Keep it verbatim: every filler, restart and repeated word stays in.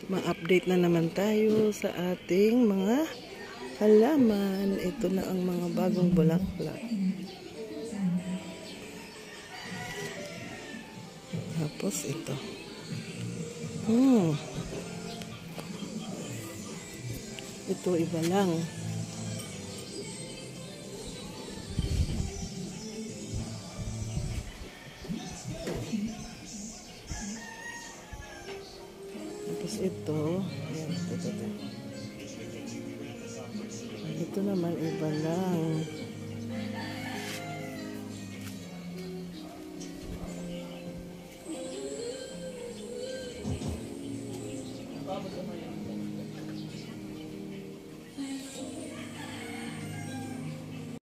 Ma-update na naman tayo sa ating mga halaman. Ito na ang mga bagong bulaklak. Tapos ito. Hmm. Ito iba lang. Tapos ito, ayan, ito, ito, ito. Ito naman iba lang.